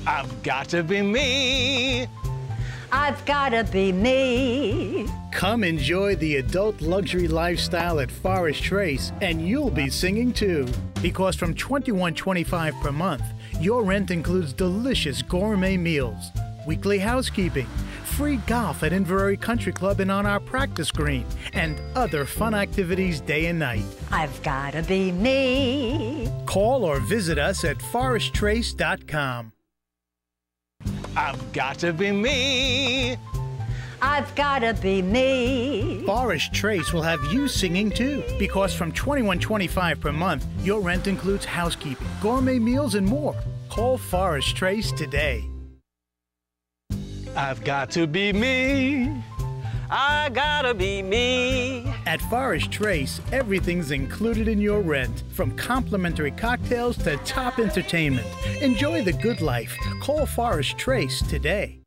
I've got to be me. I've gotta be me. Come enjoy the adult luxury lifestyle at Forest Trace, and you'll be singing too. Because from $21.25 per month, your rent includes delicious gourmet meals, weekly housekeeping, free golf at Inverary Country Club and on our practice green, and other fun activities day and night. I've gotta be me. Call or visit us at foresttrace.com. I've got to be me. I've gotta be me. Forest Trace will have you singing too, because from $21.25 per month, your rent includes housekeeping, gourmet meals, and more. Call Forest Trace today. I've got to be me. I gotta be me. At Forest Trace, everything's included in your rent, from complimentary cocktails to top entertainment. Enjoy the good life. Call Forest Trace today.